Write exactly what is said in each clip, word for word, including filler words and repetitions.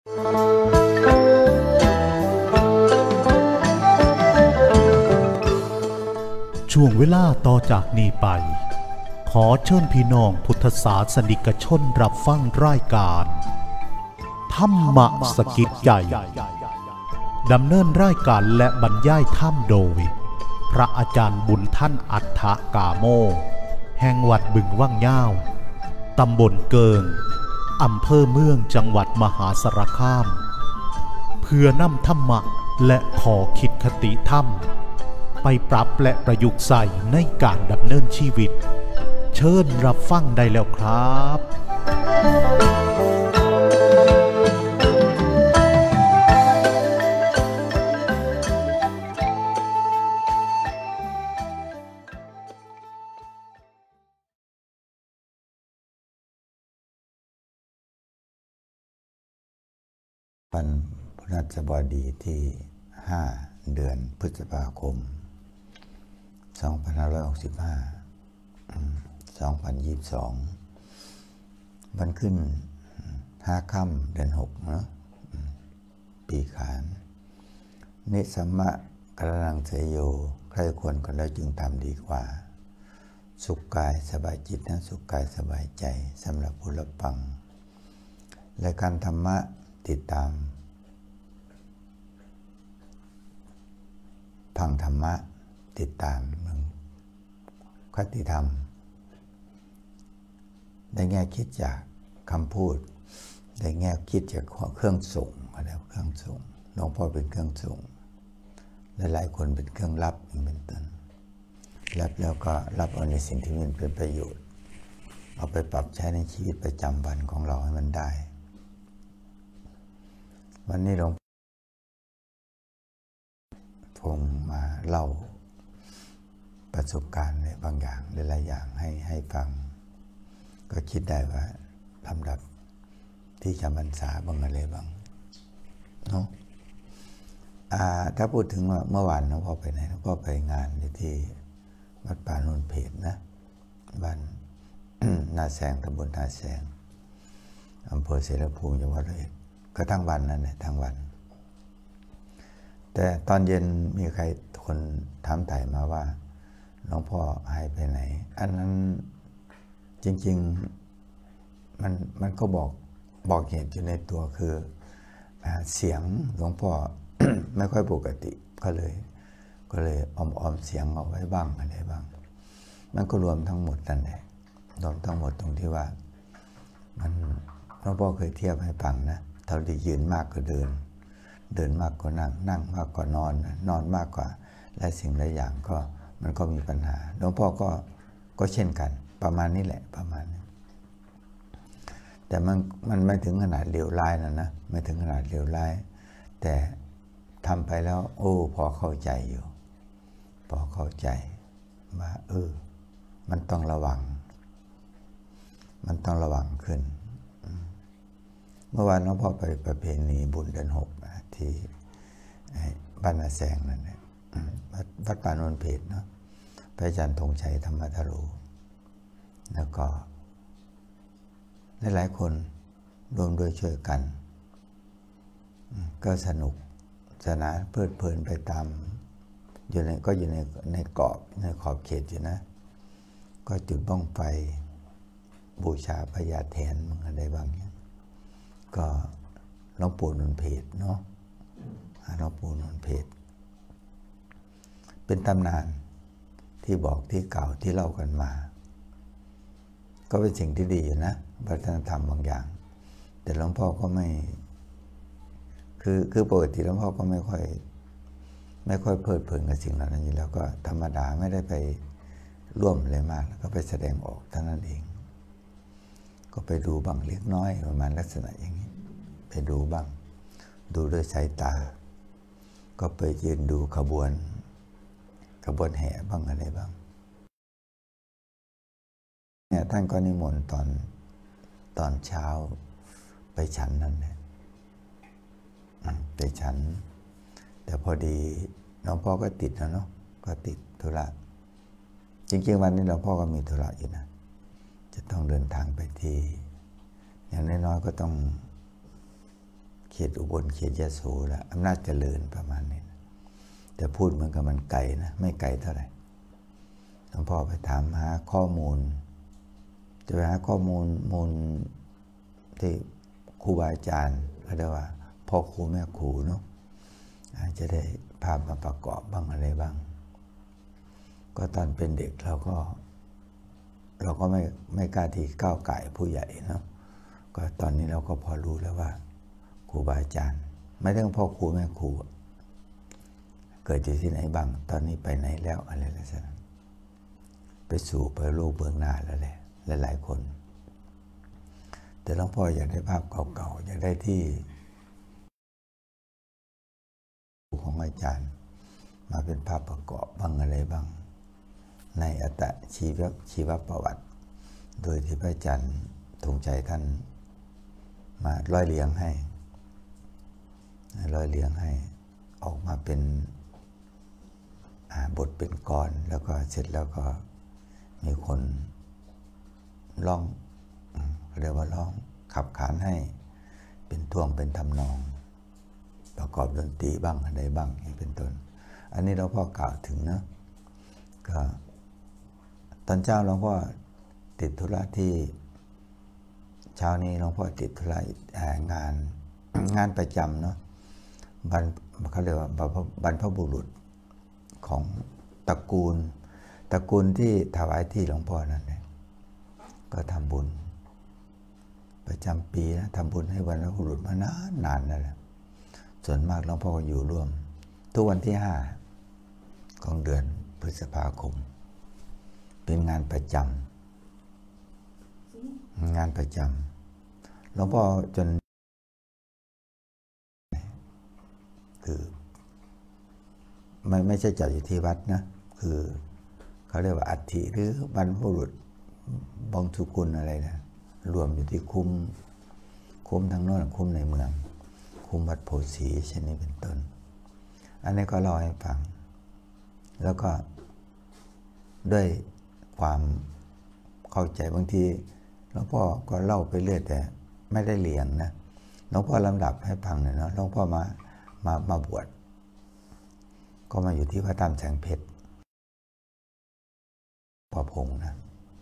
ช่วงเวลาต่อจากนี้ไปขอเชิญพี่น้องพุทธศาสนิกชนรับฟังรายการธรรมสกิจใจดำเนินรายการและบรรยายธรรมโดยพระอาจารย์บุญท่านอัฏฐกาโมแห่งวัดบึงว่างย่าวตำบลเกิงอำเภอเมืองจังหวัดมหาสารคามเพื่อนำธรรมะและขอคิดคติธรรมไปปรับและประยุกต์ใส่ในการดำเนินชีวิตเชิญรับฟังได้แล้วครับวันพฤหัสบดีที่ห้าเดือนพฤษภาคมสองพันห้าร้อยหกสิบห้า สองพันยี่สิบสองวันขึ้นห้าค่ำเดือนหกเนาะปีขานนิสัมมะกระนังเสยโยใครควรกันแล้วจึงทำดีกว่าสุขกายสบายจิตนะสุขกายสบายใจสำหรับผู้รับฟังและการธรรมะติดตามฟังธรรมะติดตามคติธรรมได้แง่คิดจากคำพูดได้แง่คิดจากเครื่องส่งอะไรเครื่องส่งหลวงพ่อเป็นเครื่องส่งและหลายคนเป็นเครื่องรับเป็นต้นรับแล้วก็รับเอาในสิ่งที่มันเป็นประโยชน์เอาไปปรับใช้ในชีวิตประจำวันของเราให้มันได้วันนี้หลวงพ่อมาเล่าประสบการณ์ในบางอย่างหลายๆอย่างให้ให้ฟังก็คิดได้ว่าลำดับที่จำพรรษาบางอะไรบ้างเนาะถ้าพูดถึงว่าเมื่อวานหลวงพ่อไปไหนหลวงพ่อไปงานที่วัดป่าโนนเพชรนะบ้าน นาแสงตำบลนาแสงอำเภอเสรภูมิจังหวัดร้อยเอ็ดก็ทั้งวันนั่นแหละทั้งวันแต่ตอนเย็นมีใครคนถามไถ่มาว่าหลวงพ่อหายไปไหนอันนั้นจริงๆมันมันก็บอกบอกเหตุอยู่ในตัวคือเสียงหลวงพ่อ ไม่ค่อยปกติก็เลยก็เลยออมออมเสียงเอาไว้บ้างอะไรบ้างมันก็รวมทั้งหมดนั่นแหละรวมทั้งหมดตรงที่ว่ามันหลวงพ่อเคยเทียบให้ฟังนะเท่าที่ยืนมากกว่าเดินเดินมากกว่านั่งนั่งมากกว่านอนนอนมากกว่าและสิ่งหลายอย่างก็มันก็มีปัญหาหลวงพ่อก็ก็เช่นกันประมาณนี้แหละประมาณนี้แต่มันมันไม่ถึงขนาดเลวร้ายนะนะไม่ถึงขนาดเลวร้ายแต่ทำไปแล้วโอ้พอเข้าใจอยู่พอเข้าใจว่าเออมันต้องระวังมันต้องระวังขึ้นเมื่อวานหลวงพ่อไปประเพณีบุญเดือนหกที่บ้านนาแสงนั่นแหละวัดป่าโนนเพชรเนาะพระอาจารย์ธงชัยธรรมธโรแล้วก็หลายๆคนรวมด้วยช่วยกันก็สนุกสนานเพลิดเพลินไปตามอยู่ในก็อยู่ในในกรอบในขอบเขตอยู่นะก็จุดบ้องไฟบูชาพญาแถนมึงอะไรบางอย่างก็หลวงปู่นนเพชรเนาะหลวงปู่นนเพชรเป็นตำนานที่บอกที่เก่าที่เล่ากันมาก็เป็นสิ่งที่ดีอยู่นะวัฒนธรรมบางอย่างแต่หลวงพ่อก็ไม่คือคือปกติหลวงพ่อก็ไม่ค่อยไม่ค่อยเพลิดเพลินกับสิ่งเหล่านั้นอยู่แล้วก็ธรรมดาไม่ได้ไปร่วมอะไรมากแล้วก็ไปแสดงออกเท่านั้นเองก็ไปดูบ้างเล็กน้อยประมาณลักษณะอย่างนี้ไปดูบ้างดูด้วยสายตาก็ไปยืนดูขบวนขบวนแห่บ้างอะไรบ้างเนี่ยท่านก็นิมนต์ตอนตอนเช้าไปฉันนั่นแหละไปฉันแต่พอดีหลวงพ่อก็ติดนะเนาะก็ติดธุระจริงๆวันนี้หลวงพ่อก็มีธุระอยู่นะจะต้องเดินทางไปที่อย่างน้อยๆก็ต้องเขตอุบลเขตยะโสแล้วอำนาจเจริญประมาณนี้นะแต่พูดเหมือนกับมันไกลนะไม่ไกลเท่าไหร่หลวงพ่อไปถามหาข้อมูลจะไปหาข้อมูลมูลที่ครูบาอาจารย์ก็เรียกว่าพ่อครูแม่ครูเนาะจะได้ภาพมาประกอบบ้างอะไรบ้างก็ตอนเป็นเด็กเราก็เราก็ไม่ไม่กล้าที่ก้าวไก่ผู้ใหญ่เนาะก็ตอนนี้เราก็พอรู้แล้วว่าครูบาอาจารย์ไม่ต้องพ่อครูแม่ครูเกิดอยู่ที่ไหนบ้างตอนนี้ไปไหนแล้วอะไรลักษณะไปสู่ไปโลกเบื้องหน้าแล้วแหละหลายๆคนแต่หลวงพ่ออยากได้ภาพเก่าๆอยากได้ที่ของอาจารย์มาเป็นภาพประกอบบ้างอะไรบ้างในอัตชีวชีวประวัติโดยที่พระอาจารย์ธงชัยท่านมาร้อยเรียงให้ร้อยเรียงให้ออกมาเป็นบทเป็นกลอนแล้วก็เสร็จแล้วก็มีคนร้องเรียกว่าร้องขับขานให้เป็นท่วงเป็นทำนองประกอบดนตรีบ้างอะไรบ้างอย่างเป็นต้นอันนี้เราพ่อกล่าวถึงนะก็ตอนเช้าหลวงพ่อติดธุระที่เช้านี้หลวงพ่อติดธุระงานงานประจำเนาะบรรเขาเรียกว่าบรรพบุรุษของตระกูลตระกูลที่ถวายที่หลวงพ่อนั่นเนี่ยก็ทำบุญประจำปีนะทำบุญให้บรรพบุรุษมานานนานนั่นแหละส่วนมากหลวงพ่อก็อยู่ร่วมทุกวันที่ห้าของเดือนพฤษภาคมเป็นงานประจำงานประจำหลวงพ่อจนคือไม่ไม่ใช่จัดอยู่ที่วัดนะคือเขาเรียกว่าอัฐิหรือบรรพบุรุษบางสุกุลอะไรนะรวมอยู่ที่คุ้มคุ้มทางโน้นคุ้มในเมืองคุ้มวัดโพธิ์ศรีเช่นนี้เป็นต้นอันนี้ก็เล่าให้ฟังแล้วก็ด้วยความเข้าใจบางทีหลวงพ่อก็เล่าไปเรื่อยแต่ไม่ได้เรียงนะหลวงพ่อลำดับให้ฟังหน่อยเนาะหลวงพ่อมามามาบวชก็มาอยู่ที่พระธรรมแสงเพชรพอพงนะ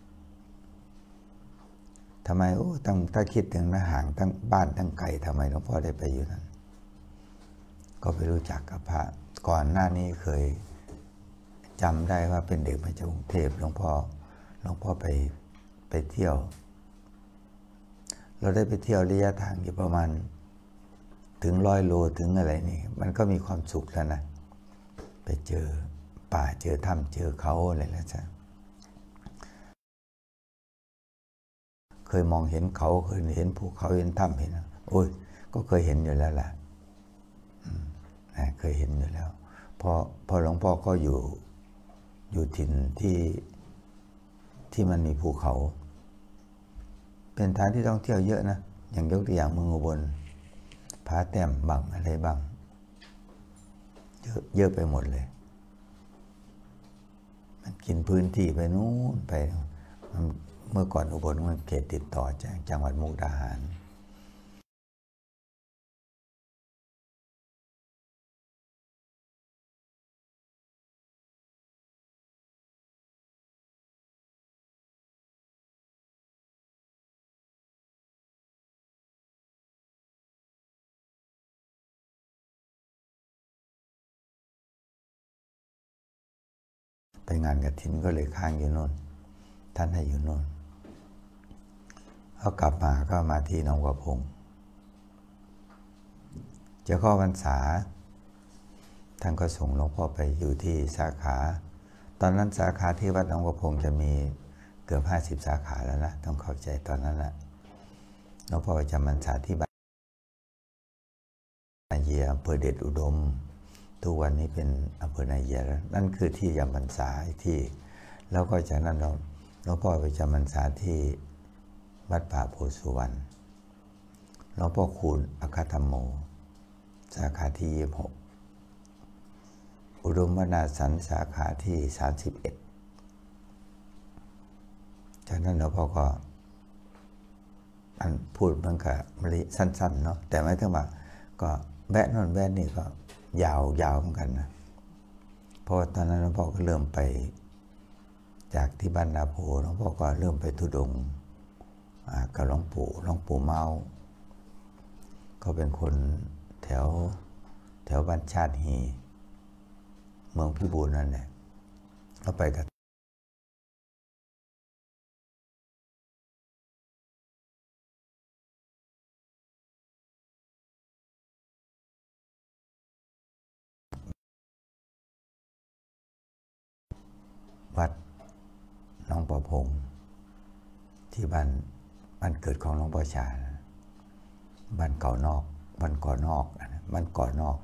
ทำไมโอ้ตั้งถ้าคิดถึงนะห่างตั้งบ้านตั้งไกลทำไมหลวงพ่อได้ไปอยู่นั้นก็ไปรู้จักกับพระก่อนหน้านี้เคยจำได้ว่าเป็นเด็กมาจากกรุงเทพหลวงพ่อหลวงพ่อไปไปเที่ยวเราได้ไปเที่ยวระยะทางอยู่ประมาณถึงร้อยโลถึงอะไรนี่มันก็มีความสุขแล้วนะไปเจอป่าเจอถ้ำเจอเขาอะไรแล้วจ้ะเคยมองเห็นเขาเคยเห็นภูเขาเห็นถ้ำเห็นโอ้ยก็เคยเห็นอยู่แล้วล่ะเคยเห็นอยู่แล้วพอพอหลวงพ่อก็อยู่อยู่ถิ่นที่ที่มันมีภูเขาเป็นทางที่ต้องเที่ยวเยอะนะอย่างยกตัวอย่างเมืองอุบลผาแต้มบังอะไรบ้างเยอะเยอะไปหมดเลยมันกินพื้นที่ไปนู้นไปเมื่อก่อนอุบลมันเขตติดต่อจากจังหวัดมุกดาหารไปงานกฐินก็เลยค้างอยู่โน่นท่านให้อยู่โน่นเขากลับมาก็มาที่หนองบัวพงจะเข้าพรรษาท่านก็ส่งหลวงพ่อไปอยู่ที่สาขาตอนนั้นสาขาที่วัดหนองบัวพงจะมีเกือบห้าสิบสาขาแล้วนะต้องเข้าใจตอนนั้นแหละหลวงพ่อจำพรรษาที่บ้านเยียอำเภอเดชอุดมทุกวันนี้เป็นอำเภอนาเยียแล้วนั่นคือที่จำพรรษาที่แล้วก็จากนั้นเราหลวงพ่อไปจำพรรษาที่วัดป่าโพธิ์สุวรรณหลวงพ่อคูณอัคคธรรมโมสาขาที่ยี่สิบหกอุดมวนาสันสาขาที่สามสิบเอ็ดจากนั้นหลวงพ่อก็อันพูดมันกับมะลิสั้นๆเนาะแต่ไม่ถึงว่าก็แวะนั่นแวะนี่ก็ยาวยาวเหมือนกันนะเพราะตอนนั้นหลวงพ่อก็เริ่มไปจากที่บ้านนาโพหลวงพ่อก็เริ่มไปธุดงค์กับหลวงปู่หลวงปู่เมาก็เป็นคนแถวแถวบ้านชาติฮีเมืองพิบูลนั่นแหละก็ไปกับวัดหนองประพงที่บ้านบ้านเกิดของหลวงพ่อชาบ้านเก่านอกบ้านก่อนอกบ้านก่อนอก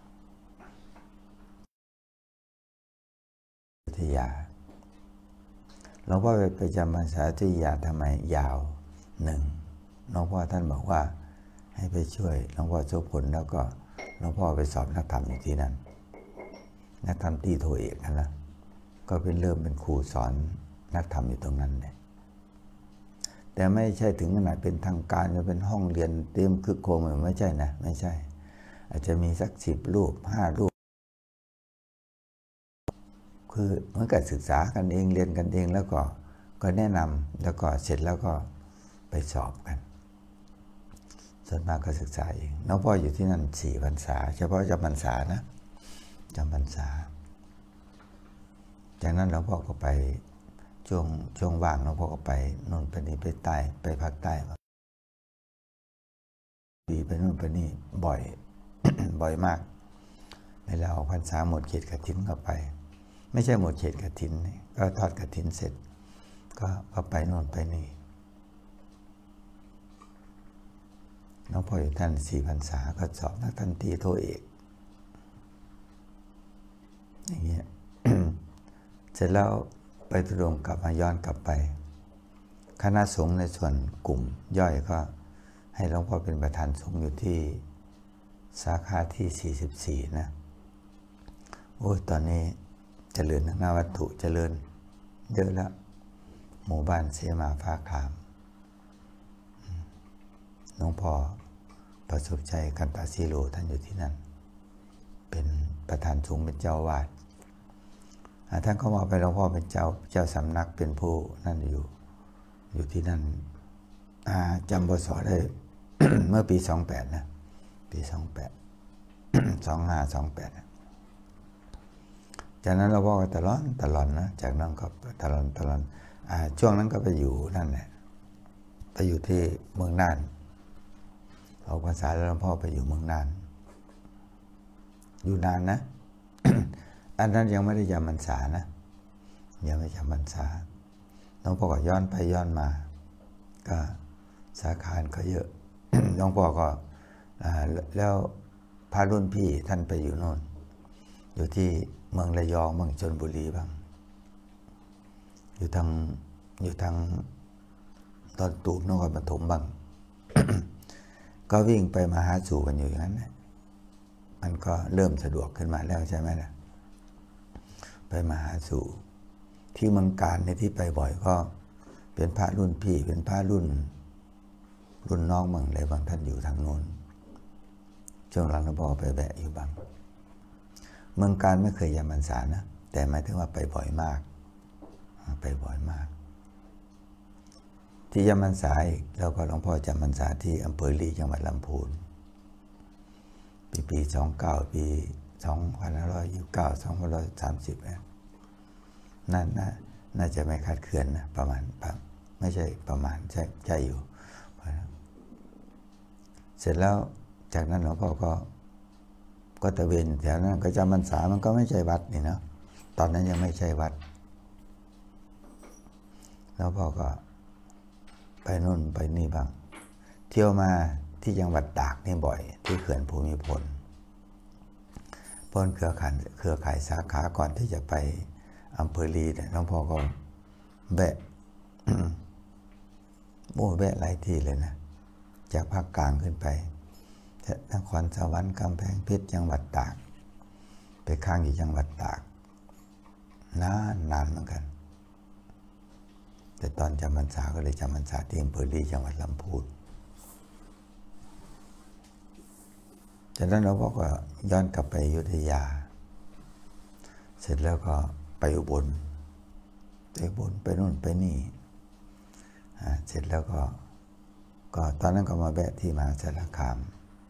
วิทยาหลวงพ่อไปจำพรรษาที่ยาทำไมยาวหนึ่งหลวงพ่อท่านบอกว่าให้ไปช่วยหลวงพ่อโชพลแล้วก็หลวงพ่อไปสอบนักธรรมอยู่ที่นั่นนักธรรมตีโทเอกนั่นนะก็เป็นเริ่มเป็นครูสอนนักธรรมอยู่ตรงนั้นเลยแต่ไม่ใช่ถึงขนาดเป็นทางการจะเป็นห้องเรียนเตรียมคึกโครมไม่ใช่นะไม่ใช่อาจจะมีสักสิบรูปห้ารูปคือเหมือนกับศึกษากันเองเรียนกันเองแล้วก็ก็แนะนำแล้วก็เสร็จแล้วก็ไปสอบกันส่วนมากก็ศึกษาเองน้องพ่ออยู่ที่นั่นสี่พรรษาเฉพาะจำพรรษานะจำพรรษาจากนั้นหลวงพ่อก็ไปช่วงช่วงว่างหลวงพ่อก็ไปนู่นไปนี่ไปใต้ไปภาคใต้ปีไปนู่นไปนี่บ่อย บ่อยมากเวลาออกพรรษาหมดเขตกฐินก็ไปไม่ใช่หมดเขตกฐินก็ทอดกฐินเสร็จก็ก็ไปนู่นไปนี่หลวงพ่ออยู่ท่านสี่พรรษาก็สอบนักทันตีโทเอกอย่างเงี้ย เสร็จแล้วไปธุดงค์กลับมาย้อนกลับไปคณะสงฆ์ในส่วนกลุ่มย่อยก็ให้หลวงพ่อเป็นประธานสงฆ์อยู่ที่สาขาที่สี่สิบสี่นะโอ้ยตอนนี้เจริญทางหน้าวัตถุเจริญเยอะแล้วหมู่บ้านเสมาฟ้าคามหลวงพ่อประสบใจกันตาซีโรท่านอยู่ที่นั่นเป็นประธานสงฆ์เป็นเจ้าวาดท่านก็มาไปหลวงพ่อเป็นเจ้าเจ้าสำนักเป็นผู้นั่นอยู่อยู่ที่นั่นจำพศได้ เมื่อปีสองแปดนะปีสองแปด สองห้าสองแปดจากนั้นหลวงพ่อก็ตลอดตลอดนะจากนั้นก็ตลอดตลอดช่วงนั้นก็ไปอยู่นั่นแหละไปอยู่ที่เมืองน่านออกพรรษาแล้วหลวงพ่อไปอยู่เมืองน่านอยู่นานนะ อันนั้นยังไม่ได้จำพรรษานะยังไม่จำพรรษาหลวงพ่อก็ย้อนไปย้อนมาก็สาขาก็เยอะ หลวงพ่อก็แล้วพารุ่นพี่ท่านไปอยู่โน่นอยู่ที่เมืองระยองเมืองชลบุรีบ้างอยู่ทางอยู่ทางตอนตูบนครปฐมบ้าง ก็วิ่งไปมาหาสู่กันอยู่อย่างนั้นนะมันก็เริ่มสะดวกขึ้นมาแล้วใช่ไหมล่ะไปมาหาสู่ที่เมืองการในที่ไปบ่อยก็เป็นพระรุ่นพี่เป็นพระรุ่นรุ่นน้องบางอะไรบางท่านอยู่ทางโน้นช่วงหลังหลวงพ่อไปแวะอยู่บ้างเมืองการไม่เคยจำพรรษานะแต่หมายถึงว่าไปบ่อยมากไปบ่อยมากที่จำพรรษาอีกแล้วก็หลวงพ่อจำพรรษาที่อำเภอลีจังหวัดลำพูนปีปีสองเก้าปีสองพันห้าร้อยยี่สิบเก้าสองพันร้อยสามสิบนะนั่นน่าน่าจะไม่คาดเคลื่อนนะประมาณไม่ใช่ประมาณใช่ใช่อยู่เสร็จแล้วจากนั้นหลวงพ่อก็ก็ตะเวนแถวนั้นก็จำพรรษามันก็ไม่ใช่วัดนี่นะตอนนั้นยังไม่ใช่วัดแล้วพ่อก็ไปนู่นไปนี่บ้างเที่ยวมาที่จังหวัดตากนี่บ่อยที่เขื่อนภูมิพลพ้นเครือข่ายเครือข่ายสาขาก่อนที่จะไปอำเภอลีเนี่ยหลวงพ่อก็แวะ โอ้แวะหลายที่เลยนะจากภาคกลางขึ้นไปนครสวรรค์กำแพงเพชรจังหวัดตากไปค้างอยู่จังหวัดตากนานนานเหมือนกันแต่ตอนจำพรรษาก็เลยจำพรรษาที่อำเภอลีจังหวัดลำพูนจากนั้นหลวงพ่อก็ย้อนกลับไปอยุธยาเสร็จแล้วก็ไปอุบลไปอุบลไปนู่นไปนี่เสร็จแล้วก็ก็ตอนนั้นก็มาแวะที่มหาสารคาม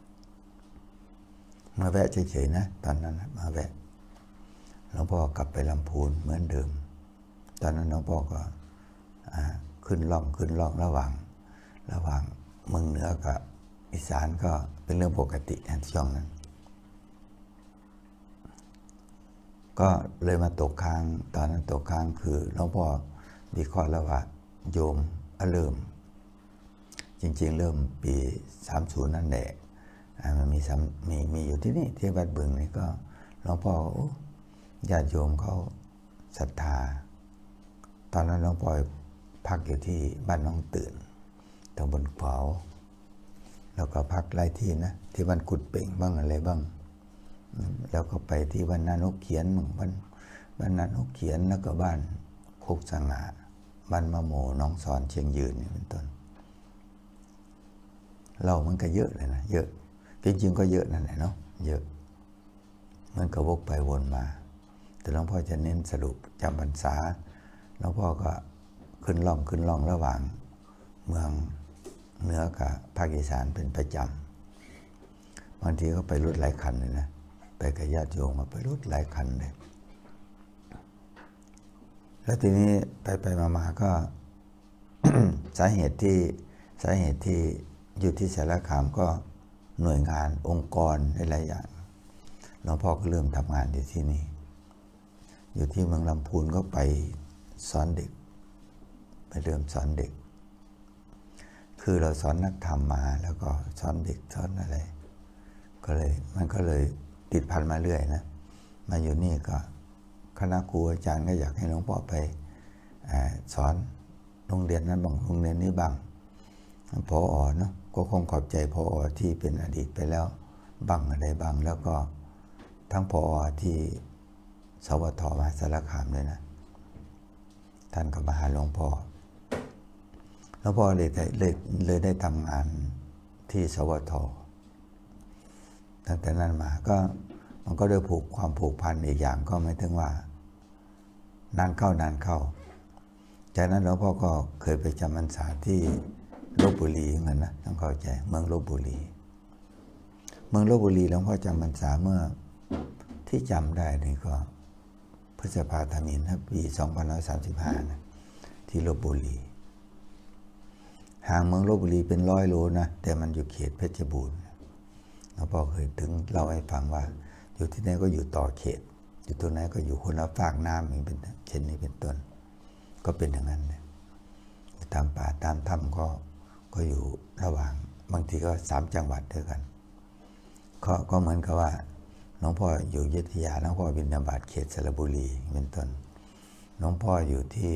มาแวะเฉยๆนะตอนนั้นมาแวะหลวงพ่อกลับไปลำพูนเหมือนเดิมตอนนั้นหลวงพ่อก็ขึ้นล่องขึ้นล่องระหว่างระหว่างเมืองเหนือกับอีสานก็เป็นเรื่องปกติในช่วงนั้นก็เลยมาตกค้างตอนนั้นตกค้างคือหลวงพ่อวิเคราะห์แล้วว่าโยมเริ่มจริงๆเริ่มปีสามสิบนั่นแหละมันมีมีมีอยู่ที่นี่ที่วัดบึงนี่ก็หลวงพ่อญาติโยมเขาศรัทธาตอนนั้นหลวงพ่อพักอยู่ที่บ้านน้องตื่นตำบลขวาวแล้วก็พักหลายที่นะที่บ้านกุดเป่งบ้างอะไรบ้างแล้วก็ไปที่บ้านนานกเขียนบ้านบ้านนานกเขียนแล้วก็บ้านโคกสง่าบ้านมะโมน้องสอนเชียงยืนนี่เป็นต้นเรามันก็เยอะเลยนะเยอะจริงๆก็เยอะนั่นแหละเนาะเยอะมันก็วกไปวนมาแต่หลวงพ่อจะเน้นสรุปจำพรรษาหลวงพ่อก็ขึ้นล่องขึ้นล่องระหว่างเมืองเหนือกับภาคอีสานเป็นประจำบางทีก็ไปรถหลายคันเลยนะไปกับญาติโยมมาไปรถหลายคันเลยแล้วทีนี้ไปไปมาๆก็ สาเหตุที่สาเหตุที่อยู่ที่สารคามก็หน่วยงานองค์กรหลายอย่างหลวงพ่อก็เริ่มทำงานอยู่ที่นี่อยู่ที่เมืองลำพูนก็ไปสอนเด็กไปเริ่มสอนเด็กคือเราสอนนักธรรมมาแล้วก็สอนเด็กสอนอะไรก็เลยมันก็เลยติดพันมาเรื่อยนะมาอยู่นี่ก็คณะครูอาจารย์ก็อยากให้หลวงพ่อไปสอนโรงเรียนนั้นบ้างโรงเรียนนี้บ้างพอเนาะก็คงขอบใจพอที่เป็นอดีตไปแล้วบ้างอะไรบ้างแล้วก็ทั้งพอที่สวทมหาสารคามเลยนะท่านก็มาหาหลวงพ่อหลวงพ่อเลยได้เลยเลยได้ทำงานที่สวทตั้งแต่นั้นมาก็มันก็ได้ผูกความผูกพันอีกอย่างก็ไม่ถึงว่านานเข้านานเข้าจากนั้นหลวงพ่อก็เคยไปจำพรรษาที่ลพบุรีเหมือนนะต้องเข้าใจเมืองลพบุรีเมืองลพบุรีหลวงพ่อจำพรรษาเมื่อที่จำได้นี่ก็พฤษภาธมิญนะปีสองพันร้อยสามสิบห้านะที่ลพบุรีห่างเมืองลพบุรีเป็นร้อยโลนะแต่มันอยู่เขตเพชรบูรณ์หลวงพ่อเคยถึงเล่าให้ฟังว่าอยู่ที่ไหนก็อยู่ต่อเขตอยู่ตรงไหนก็อยู่คนละฝากน้ำอย่างเป็นเช่นนี้เป็นต้นก็เป็นอย่างนั้นเลยตามป่าตามถ้ำก็ก็อยู่ระหว่างบางทีก็สามจังหวัดด้วยกันก็ก็เหมือนกับว่าหลวงพ่ออยู่อยุธยาหลวงพ่อบิณฑบาตเขตสระบุรีเป็นต้นหลวงพ่ออยู่ที่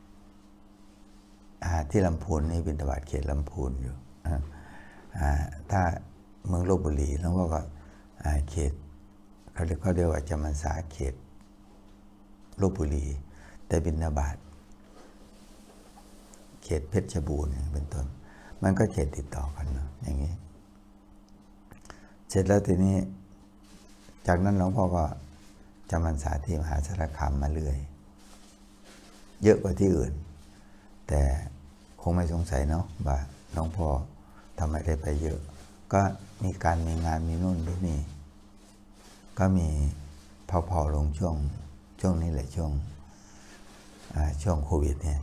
ที่ลำพูนนี่บิณฑบาตเขตลำพูนอยู่ถ้าเมืองลพบุรีหลวงพ่อก็เขตเขาเรียกเขาเรียกว่าจำพรรษาเขตลพบุรีแต่บิณฑบาตเขตเพชรบูรณ์เป็นต้นมันก็เขตติดต่อกันเนาะอย่างนี้เสร็จแล้วทีนี้จากนั้นหลวงพ่อก็จำพรรษาที่มหาสารคามมาเรื่อยเยอะกว่าที่อื่นแต่คงไม่สงสัยเนาะว่าหลวงพ่อทำไมได้ไปเยอะก็มีการมีงานมีนู่นมีนี่ก็มีเผาๆลงช่วงช่วงนี้แหละช่วงช่วงโควิดเนี่ย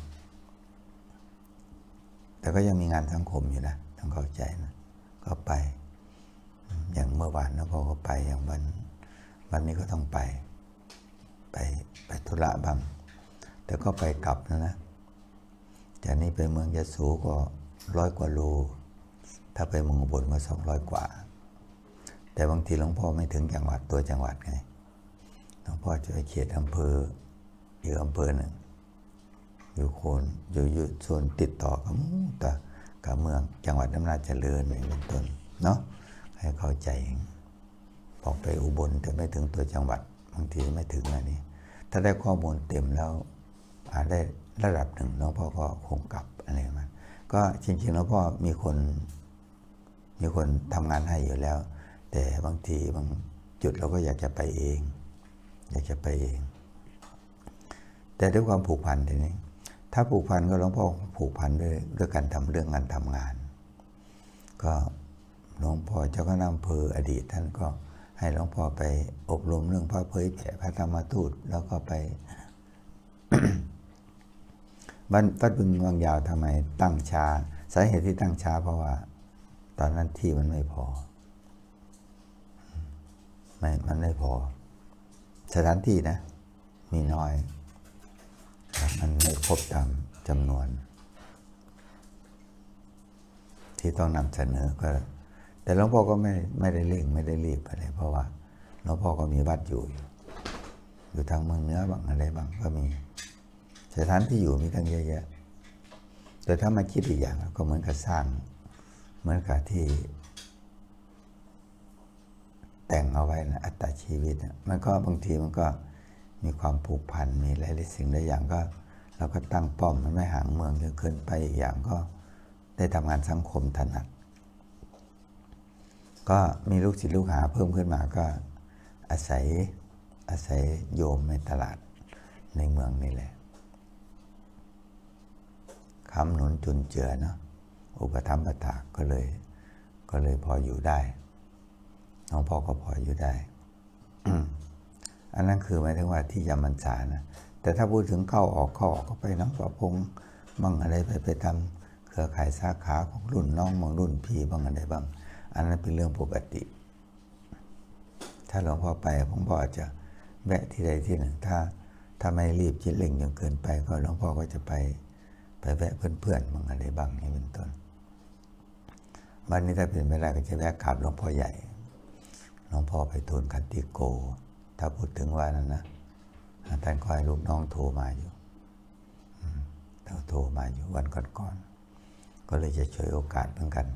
แต่ก็ยังมีงานสังคมอยู่นะต้องเข้าใจนะก็ไปอย่างเมื่อวานนะพ่อก็ไปอย่างวันวันนี้ก็ต้องไปไปไปธุระบ้างแต่ก็ไปกลับนะนะจากนี้ไปเมืองยะโสก็ร้อยกว่าโลถ้าไปเมืองอุบลก็สองร้อยกว่าแต่บางทีหลวงพ่อไม่ถึงจังหวัดตัวจังหวัดไงหลวงพ่อจะไปเขตอำเภออยู่อำเภอหนึ่งอยู่โคนอยู่อยู่ส่วนติดต่อกับแต่กับเมืองจังหวัดอำนาจเจริญเป็นต้นเนาะให้เข้าใจออกไปอุบลแต่ไม่ถึงตัวจังหวัดบางทีไม่ถึงอันนี้ถ้าได้ข้อมูลเต็มแล้วอาจได้ระดับหนึ่งหลวงพ่อก็คงกลับอะไรมันก็จริงๆหลวงพ่อมีคนมีคนทำงานให้อยู่แล้วแต่แต่บางทีบางจุดเราก็อยากจะไปเองอยากจะไปเองแต่ด้วยความผูกพันทีนี้ถ้าผูกพันก็หลวงพ่อผูกพันด้วยด้วยการทำเรื่องงานทำงานก็หลวงพ่อเจ้าคณะอำเภออดีตท่านก็ให้หลวงพ่อไปอบรมเรื่องพระเผยแผ่พระธรรมทูตแล้วก็ไป วัดวัดบึงวังยาวทำไมตั้งช้าสาเหตุที่ตั้งช้าเพราะว่าตอนนั้นที่มันไม่พอไม่มันไม่พอสถานที่นะมีน้อยมันไม่ครบตามจำนวนที่ต้องนำเสนอก็แต่หลวงพ่อก็ไม่ไม่ได้เร่งไม่ได้รีบอะไรเพราะว่าหลวงพ่อก็มีวัดอยู่อยู่ทางเมืองเหนือบ้างอะไรบ้างก็มีสถานที่อยู่มีทั้งเยอะแยะแต่ถ้ามาคิดอีกอย่างก็เหมือนกับสร้างเหมือนกับที่แต่งเอาไว้นะอัตราชีวิตมันก็บางทีมันก็มีความผูกพันมีหลายๆสิ่งหลายอย่างก็เราก็ตั้งป้อมมันไม่ห่างเมืองจนเกินไปอีกอย่างก็ได้ทำงานสังคมถนัดก็มีลูกศิษย์ลูกหาเพิ่มขึ้นมาก็อาศัยอาศัยโยมในตลาดในเมืองนี่แหละคำหนุนจุนเจือเนาะอุปถัมภ์ถากก็เลยก็เลยพออยู่ได้หลวงพ่อก็พออยู่ได้ อันนั้นคือหมายถึงว่าที่จำพรรษานะแต่ถ้าพูดถึงเข้าออกเข้าออกก็ไปน้ำประพงบ้างอะไรไปไปทำเครือข่ายสาขาของรุ่นน้องบางรุ่นพี่บ้างอะไรบ้างอันนั้นเป็นเรื่องปกติถ้าหลวงพ่อไปหลวงพ่ออาจจะแวะที่ใดที่หนึ่งถ้าถ้าไม่รีบจิตเร่งจนเกินไปก็หลวงพ่อก็จะไปไปแวะเพื่อนๆบ้างอะไรบ้างนี่เป็นต้นวันนี้ถ้าเป็นไม่ได้ก็จะแวะกราบหลวงพ่อใหญ่หลวงพ่อไปทูลคันติโกถ้าพูดถึงว่านั้นนะท่านก็ให้ลูกน้องโทรมาอยู่เขาโทรมาอยู่วันก่อนๆก็เลยจะช่วยโอกาสเหมือนกัน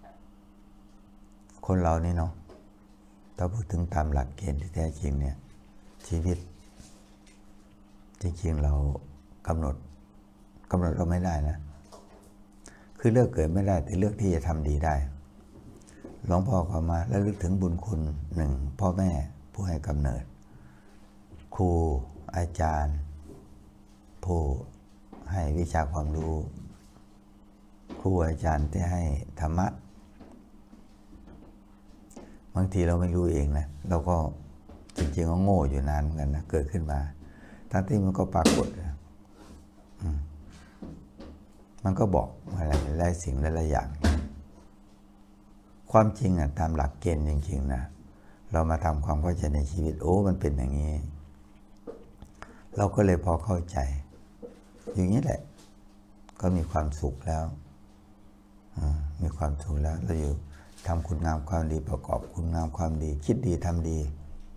คนเรานี่เนาะถ้าพูดถึงตามหลักเกณฑ์ที่แท้จริงเนี่ยชีวิตจริงๆเรากำหนดกำหนดเราไม่ได้นะคือเลือกเกิดไม่ได้แต่เลือกที่จะทำดีได้หลวงพ่อก็มาแล้วลึกถึงบุญคุณหนึ่งพ่อแม่ผู้ให้กำเนิดครูอาจารย์ผู้ให้วิชาความรู้ครูอาจารย์ที่ให้ธรรมะบางทีเราไม่รู้เองนะเราก็จริงๆก็โง่อยู่นานเหมือนกันนะเกิดขึ้นมาทั้งที่มันก็ปรากฏนะมันก็บอกอะไรหลายสิ่งหลายอย่างความจริงอ่ะตามหลักเกณฑ์จริงๆนะเรามาทำความเข้าใจในชีวิตโอ้มันเป็นอย่างนี้เราก็เลยพอเข้าใจอย่างนี้แหละก็มีความสุขแล้วมีความสุขแล้วเราอยู่ทำคุณงามความดีประกอบคุณงามความดีคิดดีทำดี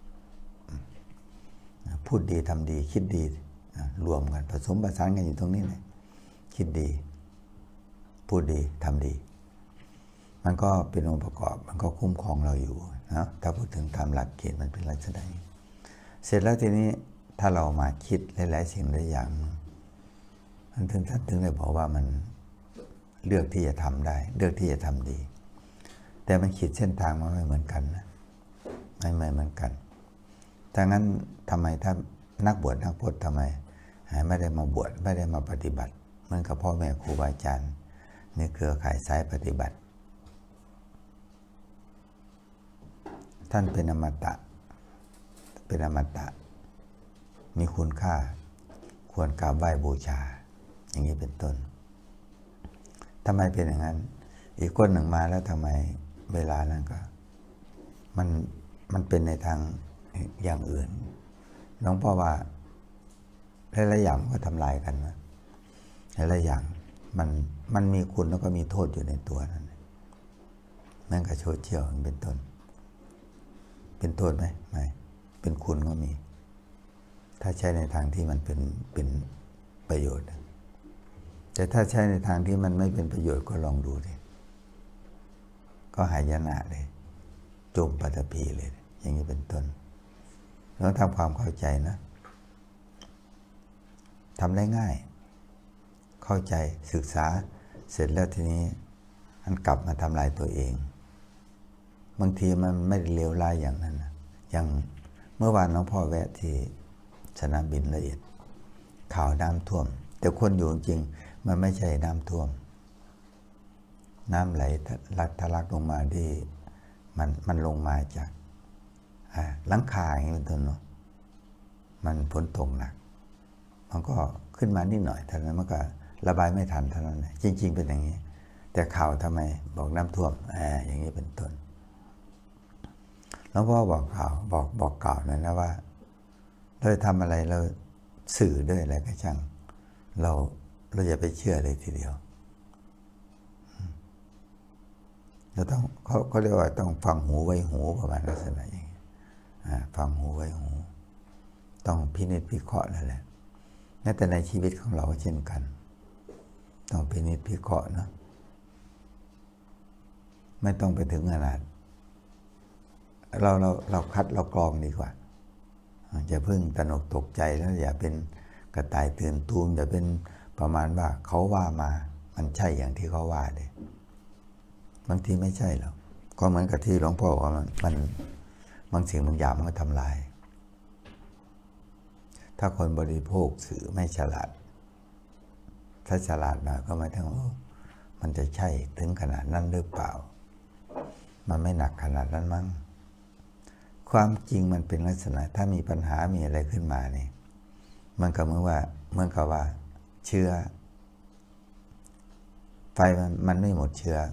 พูดดีทำดีคิดดีรวมกันผสมผสานกันอยู่ตรงนี้เลยคิดดีพูดดีทำดีมันก็เป็นองค์ประกอบมันก็คุ้มครองเราอยู่นะถ้าพูดถึงตามหลักเกณฑ์มันเป็นลักษณะนี้เสร็จแล้วทีนี้ถ้าเรามาคิดหลายๆสิ่งหลายอย่างมันถึงท่านถึงได้บอกว่ามันเลือกที่จะทำได้เลือกที่จะทำดีแต่มันขีดเส้นทางมันไม่เหมือนกันนะไม่เหมือนกันดังนั้นทำไมถ้านักบวชนักพจน์ทำไมไม่ได้มาบวชไม่ได้มาปฏิบัติเหมือนกับพ่อแม่ครูบาอาจารย์ในเครือข่ายสายปฏิบัติท่านเป็นอมตะเป็นอมตะมีคุณค่าควรกราบไหว้บูชาอย่างนี้เป็นต้นทำไมเป็นอย่างนั้นอีกคนหนึ่งมาแล้วทำไมเวลานั้นก็มันมันเป็นในทางอย่างอื่นหลวงพ่อว่าหลายๆอย่างก็ทำลายกันนะหลายๆอย่างมันมันมีคุณแล้วก็มีโทษอยู่ในตัวนั้นแม้กระทั่งโซเชียลเป็นต้นเป็นโทษไหมไม่เป็นคุณก็มีถ้าใช้ในทางที่มันเป็นเป็นประโยชน์แต่ถ้าใช้ในทางที่มันไม่เป็นประโยชน์ก็ลองดูดิก็หายนะเลยจมปัตภีเลยอย่างนี้เป็นต้นต้องทำความเข้าใจนะทำได้ง่ายเข้าใจศึกษาเสร็จแล้วทีนี้มันกลับมาทำลายตัวเองบางทีมันไม่ได้เลวร้ายอย่างนั้นนะอย่างเมื่อวานน้องพ่อแวะที่สนามบินละเอียดข่าวน้ำท่วมแต่คนอยู่จริงมันไม่ใช่น้ำท่วมน้ำไหลลักทะลักลงมาที่มันมันลงมาจากหลังคาอย่างนี้เป็นต้นเนาะมันฝนตกหนักมันก็ขึ้นมานิดหน่อยเท่านั้นมันก็ระบายไม่ทันเท่านั้นจริงๆเป็นอย่างนี้แต่ข่าวทำไมบอกน้ำท่วมอ่าอย่างนี้เป็นต้นหลวงพ่อบอกข่าวบอกบอกกล่าวนะนะว่าเราทำอะไรเราสื่อด้วยอะไรก็ช่างเราเราอย่าไปเชื่อเลยทีเดียวเราต้องเขาเขาเรียกว่าต้องฟังหูไว้หูประมาณลักษณะอย่างนี้ฟังหูไว้หูต้องพินิจพิเคราะห์นั่นแหละแม้แต่ในชีวิตของเราเช่นกันต้องพินิจพิเคราะห์นะไม่ต้องไปถึงขนาดเราเราเราคัดเรากรองดีกว่าอย่าเพิ่งตระหนกตกใจแล้วอย่าเป็นกระต่ายตื่นตูมอย่าเป็นประมาณว่าเขาว่ามามันใช่อย่างที่เขาว่าเลยบางทีไม่ใช่หรอกก็เหมือนกับที่หลวงพ่อว่ามันมันบางสิ่งบางอย่างมันก็ทำลายถ้าคนบริโภคสื่อไม่ฉลาดถ้าฉลาดหน่อยก็หมายถึงว่ามันจะใช่ถึงขนาดนั้นหรือเปล่ามันไม่หนักขนาดนั้นมั้งความจริงมันเป็นลักษณะถ้ามีปัญหามีอะไรขึ้นมานี่มันก็เหมือนว่าเหมือนกับว่าเชื้อไฟมันมันไม่หมดเชื้อ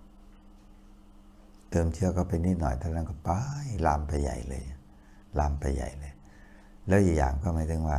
เติมเชื้อก็ไปนิดหน่อยเท่านั้นก็ไปลามไปใหญ่เลยลามไปใหญ่เลยแล้วอีกอย่างก็หมายถึงว่า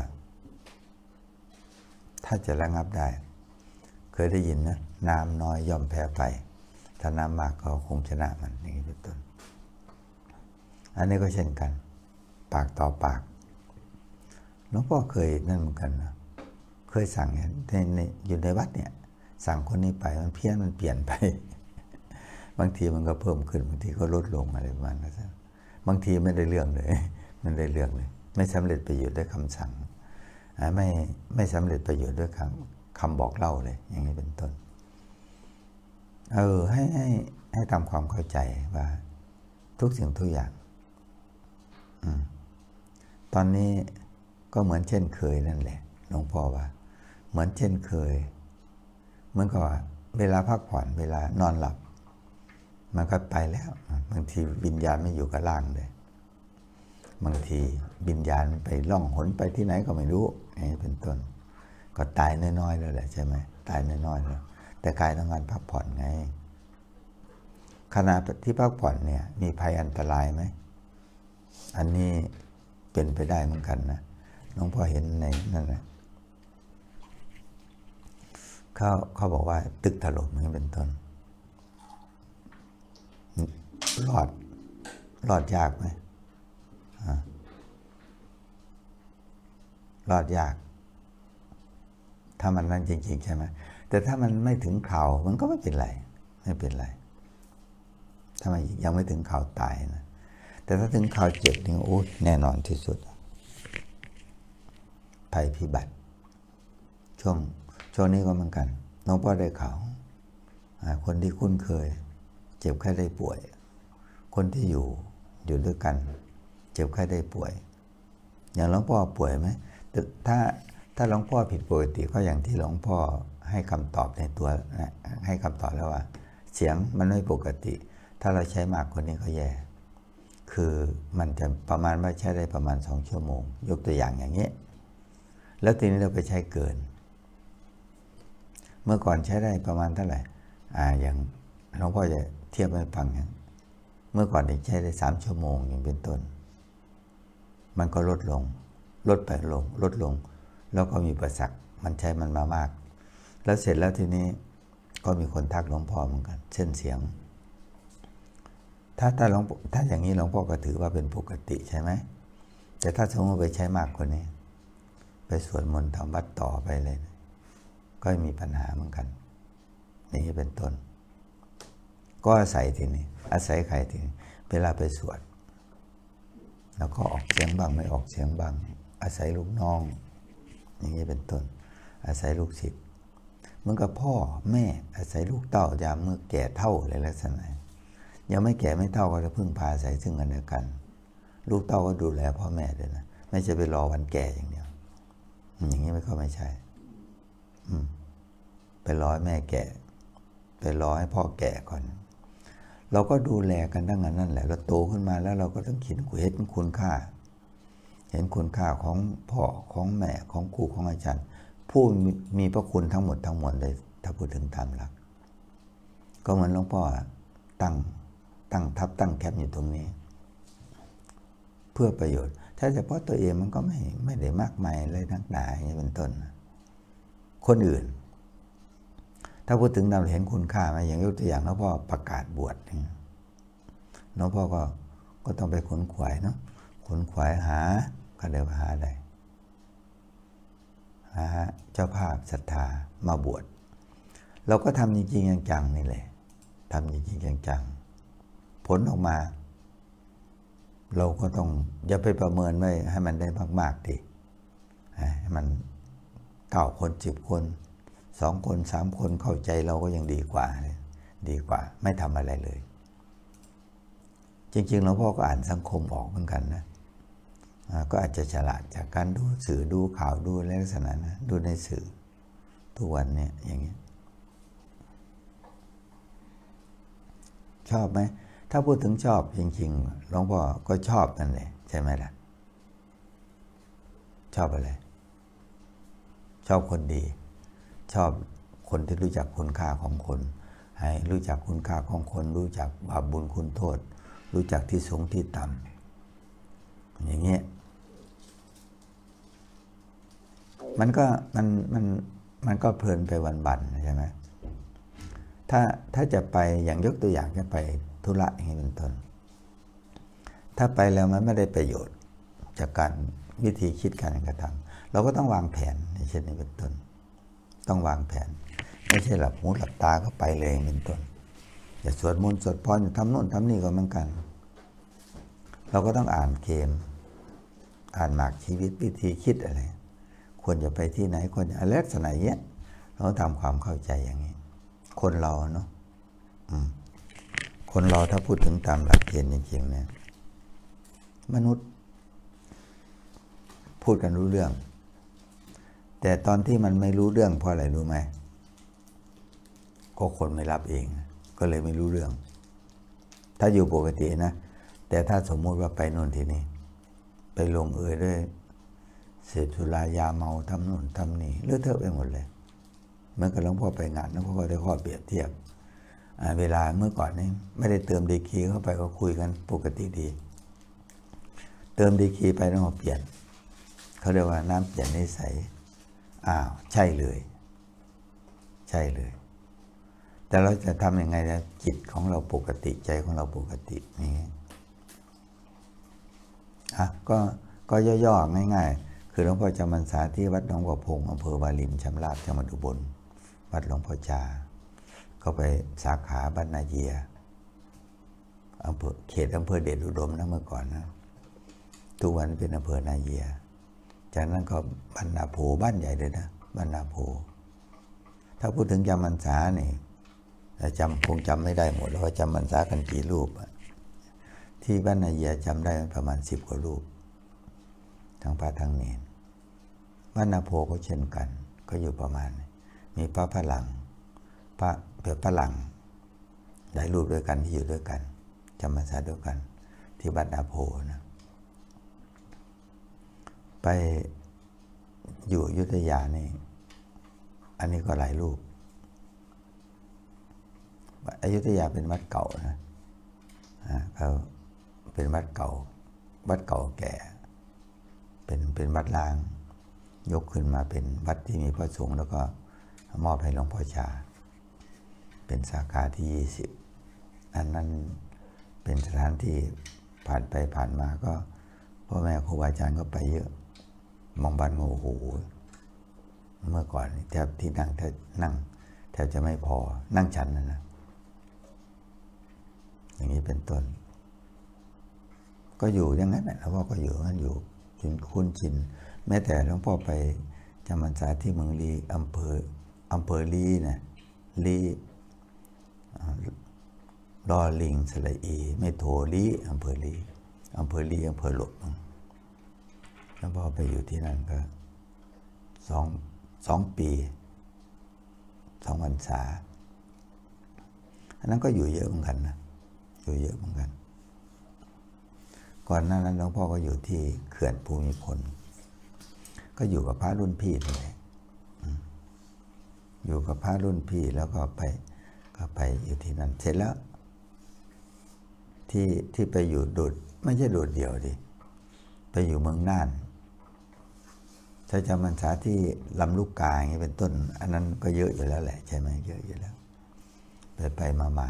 ถ้าจะระงับได้เคยได้ยินนะน้ำน้อยย่อมแพ้ไฟถ้าน้ำมากก็คงชนะมันอย่างนี้เป็นต้นอันนี้ก็เช่นกันปากต่อปากหลวงพ่อเคยนั่นเหมือนกันนะเคยสั่งเนี่ยในอยู่ในวัดเนี่ยสั่งคนนี้ไปมันเพี้ยนมันเปลี่ยนไปบางทีมันก็เพิ่มขึ้นบางทีก็ลดลงอะไรประมาณนั้นบางทีไม่ได้เรื่องเลยไม่ได้เรื่องเลยไม่สำเร็จประโยชน์ด้วยคำสั่งไม่ไม่สำเร็จประโยชน์ด้วยคำคำบอกเล่าเลยอย่างนี้เป็นต้นเออให้ให้ให้ทำความเข้าใจว่าทุกสิ่งทุกอย่างอตอนนี้ก็เหมือนเช่นเคยนั่นแหละหลวงพ่อว่าเหมือนเช่นเคยเหมือนกับว่าเวลาพักผ่อนเวลานอนหลับมันก็ไปแล้วบางทีวิญญาณไม่อยู่กับร่างเลยบางทีวิญญาณไปล่องหนไปที่ไหนก็ไม่รู้นี่เป็นต้นก็ตายน้อยๆแล้วแหละใช่ไหมตายน้อยๆแล้วแต่กายต้องการพักผ่อนไงขณะที่พักผ่อนเนี่ยมีภัยอันตรายไหมอันนี้เป็นไปได้เหมือนกันนะน้องพ่อเห็นในนั่นนะเขาเขาบอกว่าตึกถล่มนี่เป็นต้นรอดรอดยากไหมรอดยากถ้ามันนั่นจริงๆใช่ไหมแต่ถ้ามันไม่ถึงข่าวมันก็ไม่เป็นไรไม่เป็นไรถ้ามันยังไม่ถึงข่าวตายนะแต่ถ้าถึงข่าวเจ็บนี่โอ้แน่นอนที่สุดภัยพิบัติช่วงช่วงนี้ก็เหมือนกันน้องพ่อได้ข่าวคนที่คุ้นเคยเจ็บไข้ได้ป่วยคนที่อยู่อยู่ด้วยกันเจ็บไข้ได้ป่วยอย่างหลวงพ่อป่วยไหมถ้าถ้าหลวงพ่อผิดปกติก็อย่างที่หลวงพ่อให้คำตอบในตัวนะให้คำตอบแล้วว่าเสียงมันไม่ปกติถ้าเราใช้มากกว่านี้ก็แย่คือมันจะประมาณว่าใช้ได้ประมาณสองชั่วโมงยกตัวอย่างอย่างนี้แล้วทีนี้เราไปใช้เกินเมื่อก่อนใช้ได้ประมาณเท่าไหร่อ่าอย่างหลวงพ่อจะเทียบให้ฟังอย่างเมื่อก่อนใช้ได้สามชั่วโมงอย่างเป็นต้นมันก็ลดลงลดไปลงลดลงแล้วก็มีประสักมันใช้มันมามากแล้วเสร็จแล้วทีนี้ก็มีคนทักหลวงพ่อเหมือนกันเช่นเสียงถ้าถ้าหลวงถ้าอย่างนี้หลวงพ่อก็ถือว่าเป็นปกติใช่ไหมแต่ถ้าสมมติไปใช้มากกว่านี้ไปสวดมนต์ทำวัดต่อไปเลยก็มีปัญหาเหมือนกันนี่เป็นต้นก็อาศัยทีนี้อาศัยใครทีนี้เวลาไปสวดแล้วก็ออกเสียงบ้างไม่ออกเสียงบ้างอาศัยลูกน้องอย่างนี้เป็นต้นอาศัยลูกศิษย์เหมือนกับพ่อแม่อาศัยลูกเต้ายามเมื่อแก่เฒ่าอะไรลักษณะยังไม่แก่ไม่เท่าก็จะพึ่งพาอาศัยซึ่งกันและกันลูกเต้าก็ดูแลพ่อแม่ด้วยนะไม่ใช่ไปรอวันแก่อย่างเดียวอย่างนี้ไม่ก็ไม่ใช่ไปรอให้แม่แก่ไปรอให้พ่อแก่ก่อนเราก็ดูแลกันทั้งนั้นนั่นแหละเราโตขึ้นมาแล้วเราก็ต้องคิดเห็นคุณค่าเห็นคุณค่าของพ่อของแม่ของครูของอาจารย์ผู้มีพระคุณทั้งหมดทั้งมวลเลยถ้าพูดถึงตามหลักก็เหมือนหลวงพ่อตั้งตั้งทับตั้งแคมป์อยู่ตรงนี้เพื่อประโยชน์ถ้าเฉพาะตัวเองมันก็ไม่ไม่ได้มากมายเลยนักหนาอย่างนี้เป็นต้นคนอื่นถ้าพูดถึงเราเห็นคุณค่าไหมอย่างยกตัวอย่างหลวงพ่อประกาศบวชหลวงพ่อก็ก็ต้องไปขนขวายเนาะขนขวายหาก็เดี๋ยวหาได้หาเจ้าภาพศรัทธามาบวชเราก็ทำจริงๆจังๆนี่แหละทำจริงๆจังๆผลออกมาเราก็ต้องอย่าไปประเมินไว้ให้มันได้มากๆดิให้มันเก้าคนสิบคนสองคนสามคนเข้าใจเราก็ยังดีกว่าดีกว่าไม่ทำอะไรเลยจริงๆหลวงพ่อก็อ่านสังคมออกเหมือนกันนะก็อาจจะฉลาดจากการดูสื่อดูข่าวดูลักษณะนะดูในสื่อทุกวันเนี่ยอย่างนี้ชอบไหมถ้าพูดถึงชอบจริงๆหลวงพ่อก็ชอบนั่นแหละใช่ไหมล่ะชอบอะไรชอบคนดีชอบคนที่รู้จักคุณค่าของคนให้รู้จักคุณค่าของคนรู้จักบาปบุญคุณโทษรู้จักที่สูงที่ต่ำอย่างเงี้ยมันก็มันมันมันก็เพลินไปวันๆใช่ไหมถ้าถ้าจะไปอย่างยกตัวอย่างจะไปธุระอย่างนี้เป็นต้นถ้าไปแล้วมันไม่ได้ประโยชน์จากการวิธีคิดการกระทำเราก็ต้องวางแผนในเช่นนี้เป็นต้นต้องวางแผนไม่ใช่หลับหูหลับตาก็ไปเลยเป็นต้นอย่าสวดมนต์สวดพรอย่าทำโน่นทำนี่ก็เหมือนกันเราก็ต้องอ่านเกมอ่านหมากชีวิตวิธีคิดอะไรควรจะไปที่ไหนควรจะอะไรลักษณะเนี้ยเราทำความเข้าใจอย่างนี้คนเราเนาะคนเราถ้าพูดถึงตามหลักเกณฑ์จริงๆเนี่ยมนุษย์พูดกันรู้เรื่องแต่ตอนที่มันไม่รู้เรื่องเพราะอะไรรู้ไหมก็คนไม่รับเองก็เลยไม่รู้เรื่องถ้าอยู่ปกตินะแต่ถ้าสมมุติว่าไปโน่นที่นี่ไปลงเอยด้วยเสพสุรายาเมาทำโน่นทำนี่เลือดเทอะไปหมดเลยเมื่อกับหลวงพ่อไปงานหลวงพ่อก็ได้ข้อเปรียบเทียบเวลาเมื่อก่อนนี้ไม่ได้เติมดีกีเข้าไปก็คุยกันปกติดีเติมดีกีไปแล้วเปลี่ยนเขาเรียกว่าน้ำเปลี่ยนนิสัยอ้าวใช่เลยใช่เลยแต่เราจะทำยังไงนะจิตของเราปกติใจของเราปกตินี่อ่ะก็ก็ย่อๆง่ายๆคือหลวงพ่อจำพรรษาที่วัดหนองบัวพงอำเภอวารินชำราบจังหวัดอุบลวัดหลวงพ่อจาก็ไปสาขาบ้านนาเยียอำเภอเขตอำเภอเดชอุดมนะเมื่อก่อนนะทุกวันเป็นอำเภอนาเยียจากนั้นก็บ้านนาโพบ้านใหญ่เลยนะบ้านนาโพถ้าพูดถึงจำพรรษานี่จำคงจำไม่ได้หมดแล้วว่าจำพรรษากันกี่รูปที่บ้านนาเยียจำได้ประมาณสิบกว่ารูปทั้งพระทั้งเนรบ้านนาโพก็เช่นกันก็อยู่ประมาณมีพระพลังพระเผือกพลังหลายรูปด้วยกันที่อยู่ด้วยกันจำพรรษาด้วยกันที่บ้านนาโพนะไปอยู่อยุธยานี่อันนี้ก็หลายรูปอยุธยาเป็นวัดเก่านะเขาเป็นวัดเก่าวัดเก่าแก่เป็นเป็นวัดล้างยกขึ้นมาเป็นวัดที่มีพระสงฆ์แล้วก็มอบให้หลวงพ่อชาเป็นสาขาที่ยี่สิบอันนั้นเป็นสถานที่ผ่านไปผ่านมาก็พ่อแม่ครูบาอาจารย์ก็ไปเยอะมองบันโอ้โหเมื่อก่อนแทบที่นั่งแทบนั่งแทบจะไม่พอนั่งชันนะนะอย่างนี้เป็นต้นก็อยู่อย่างนั้นแหละหลวงพ่อก็อยู่งั้นอยู่จนคุ้นชินแม้แต่หลวงพ่อไปจำพรรษาที่เมืองลีอำเภออำเภอลีนะลีรอลิงสระอีไม่โทลีอำเภอลีอำเภอลีอำเภอหลวงแล้วพอไปอยู่ที่นั่นก็สองสองปีสองพรรษาอันนั้นก็อยู่เยอะเหมือนกันนะอยู่เยอะเหมือนกันก่อนหน้านั้นหลวงพ่อก็อยู่ที่เขื่อนภูมิพลก็อยู่กับพระรุ่นพี่เลยอยู่กับพระรุ่นพี่แล้วก็ไปก็ไปอยู่ที่นั่นเสร็จแล้วที่ที่ไปอยู่โดดไม่ใช่โดดเดี่ยวดิไปอยู่เมืองน่านถ้าจำพรรษาที่ลำลูกกาอย่างนี้เป็นต้นอันนั้นก็เยอะอยู่แล้วแหละใช่ไหมเยอะอยู่แล้วไปไปมามา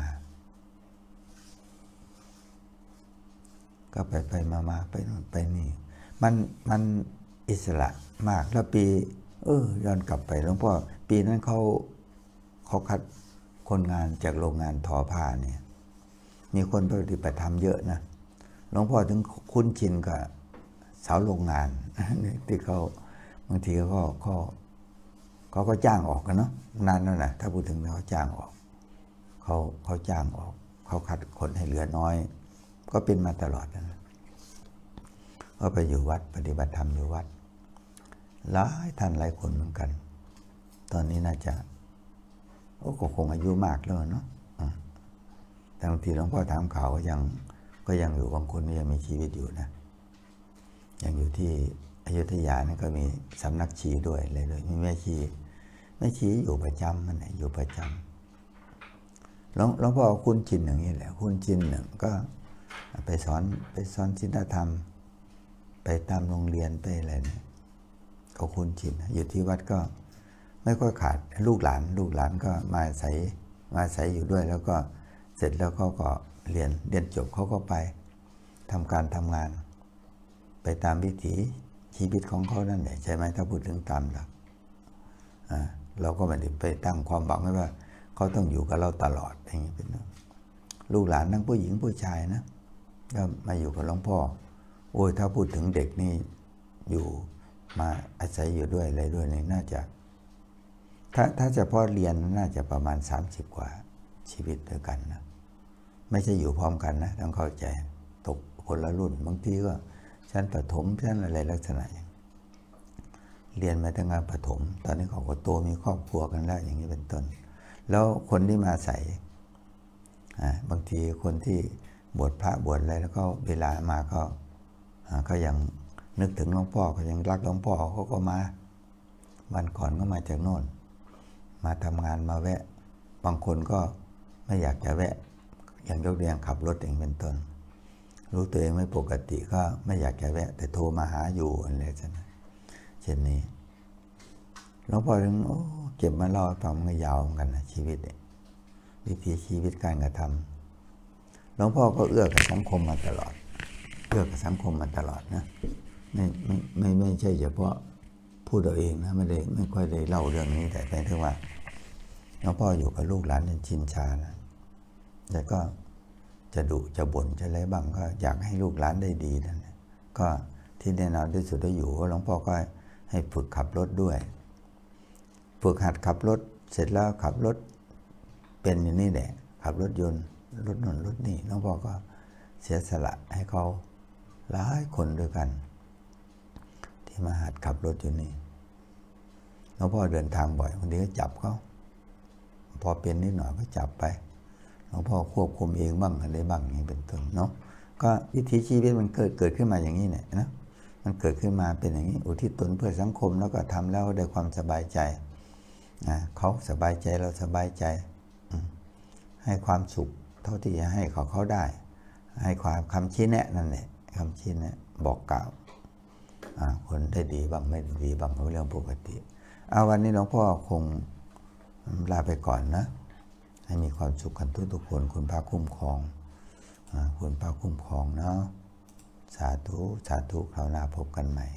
ก็ไปไปมามาไปนู่นไปนี่มันมันอิสระมากแล้วปีเออย้อนกลับไปหลวงพ่อปีนั้นเขาเขาคัดคนงานจากโรงงานทอผ้าเนี่ยมีคนปฏิบัติธรรมเยอะนะหลวงพ่อถึงคุ้นชินกับสาวโรงงานที่เขาบางทีเขาเขาเขาก็จ้างออกกันเนาะนานแล้วนะถ้าพูดถึงเขาจ้างออกเขาเขาจ้างออกเขาคัดคนให้เหลือน้อยก็เป็นมาตลอดนะก็ไปอยู่วัดปฏิบัติธรรมอยู่วัดหลายท่านหลายคนเหมือนกันตอนนี้น่าจะโอ้ก็คงอายุมากแล้วเนาะแต่บางทีหลวงพ่อถามข่าวก็ยังก็ยังอยู่บางคนยังมีชีวิตอยู่นะยังอยู่ที่อยุธยานี่ก็มีสำนักชีด้วยเลยเลยมีแม่ชีแม่ชีอยู่ประจำมันอยู่ประจำหลวงหลวงพ่อคุ้นชินอย่างนี้แหละคุ้นชินหนึ่งก็ไปสอนไปสอนศีลธรรมไปตามโรงเรียนไปอะไรเนี่ยก็คุ้นชินอยู่ที่วัดก็ไม่ค่อยขาดลูกหลานลูกหลานก็มาใส่มาใส่อยู่ด้วยแล้วก็เสร็จแล้วเขาก็เรียนเรียนจบเขาก็ไปทำการทำงานไปตามวิถีชีวิตของเขานั่นแหละใช่ไหมถ้าพูดถึงตามหลักเราก็ไม่ได้ไปตั้งความหวังไว้ว่าเขาต้องอยู่กับเราตลอดอย่างนี้เป็นลูกหลานทั้งผู้หญิงผู้ชายนะก็มาอยู่กับหลวงพ่อโอ้ยถ้าพูดถึงเด็กนี่อยู่มาอาศัยอยู่ด้วยอะไรด้วยนี่น่าจะถ้าถ้าเฉพาะเรียนน่าจะประมาณสามสิบกว่าชีวิตด้วยกันนะไม่ใช่อยู่พร้อมกันนะต้องเข้าใจตกคนละรุ่นบางทีก็ชั้นประถมชั้นอะไรลักษณะอย่างเรียนมาตั้งแต่ประถมตอนนี้เขาก็โตมีครอบครัวกันแล้วอย่างนี้เป็นต้นแล้วคนที่มาใส่บางทีคนที่บวชพระบวชอะไรแล้วก็เวลามาก็เขายังนึกถึงหลวงพ่อเขายังรักหลวงพ่อเขาก็มาวันก่อนก็มาจากโน่นมาทำงานมาแวะบางคนก็ไม่อยากจะแวะอย่างยกตัวอย่างขับรถเองเป็นต้นรู้ตัวเองไม่ปกติก็ไม่อยากจะแวะแต่โทรมาหาอยู่อะไรเช่นนั้นเช่นนี้หลวงพ่อถึงโอ้เก็บมาเล่าฟังมันยาวเหมือนกันนะชีวิตวิถีชีวิตการกระทำหลวงพ่อก็เอื้อกับสังคมมาตลอดเอื้อกับสังคมมาตลอดนะไม่ไม่ไม่ไม่ใช่เฉพาะพูดตัวเองนะไม่ได้ไม่ค่อยได้เล่าเรื่องนี้แต่เป็นที่ว่าหลวงพ่ออยู่กับลูกหลานจนชินชานะแต่ก็จะดุจะบ่นจะอะไรบ้างก็อยากให้ลูกหลานได้ดีนั่นก็ที่แน่นอนที่สุดได้อยู่หลวงพ่อก็ให้ฝึกขับรถด้วยฝึกหัดขับรถเสร็จแล้วขับรถเป็นอย่างนี้แหละขับรถยนต์รถนนรถนี่หลวงพ่อก็เสียสละให้เขาหลายคนด้วยกันที่มาหัดขับรถอยู่นี่หลวงพ่อเดินทางบ่อยบางทีก็จับเขาพอเป็นนิดหน่อยก็จับไปหลวงพ่อควบคุมเองบ้างอะไรบ้างอย่างนี้เป็นต้นเนาะก็วิถีชีวิตมันเกิดเกิดขึ้นมาอย่างนี้เนี่ยนะมันเกิดขึ้นมาเป็นอย่างนี้อุทิศตนเพื่อสังคมแล้วก็ทำแล้วได้ความสบายใจนะเขาสบายใจเราสบายใจให้ความสุขเท่าที่จะให้เขาเขาได้ให้ความคำชี้แนะนั่นแหละคำชี้แนะบอกกล่าวคนได้ดีบ้างไม่ดีบ้างเป็นเรื่องปกติเอาวันนี้หลวงพ่อคงลาไปก่อนนะให้มีความสุขกันทุกทุกคนคุณพระคุ้มครองคุณพระคุ้มครองเนาะสาธุสาธุคราวหน้าพบกันใหม่